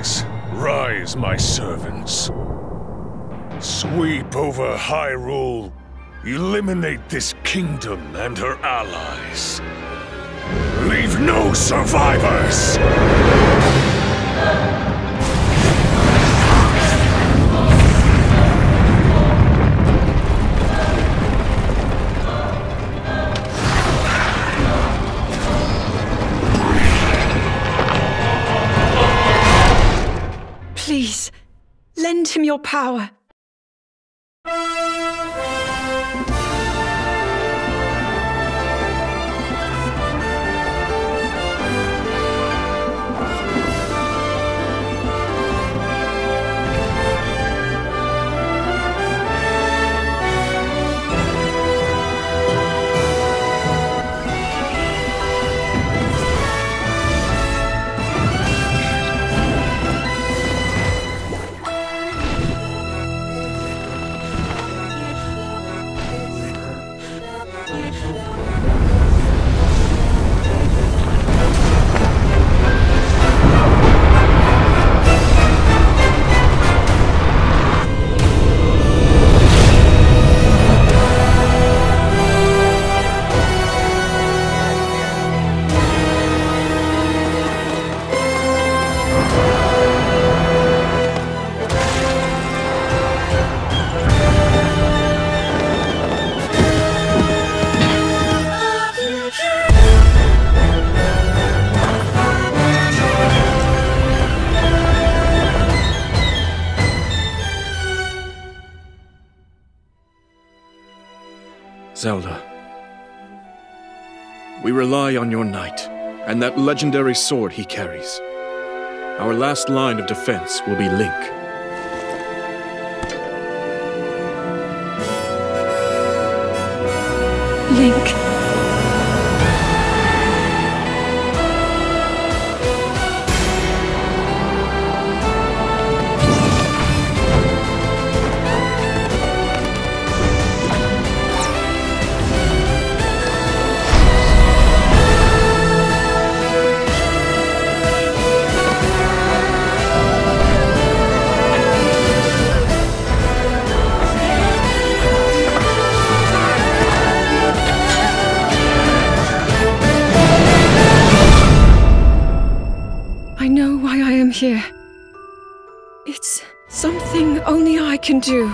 Rise, rise, my servants. Sweep over Hyrule. Eliminate this kingdom and her allies. Leave no survivors! Please, lend him your power. Zelda, we rely on your knight, and that legendary sword he carries. Our last line of defense will be Link. Link. I know why I am here. It's something only I can do.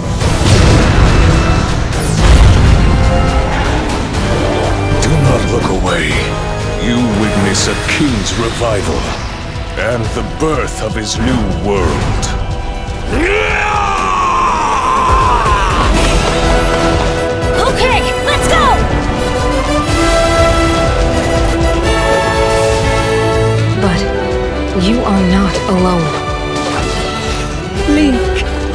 Do not look away. You witness a king's revival, and the birth of his new world. Okay, let's go! But you are not alone. Link.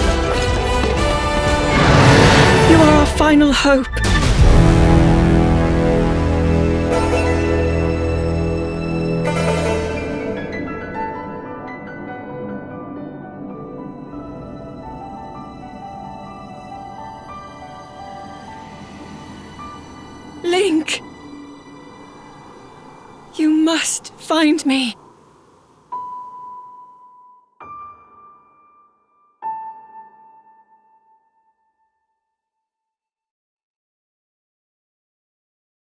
You are our final hope. Link. You must find me.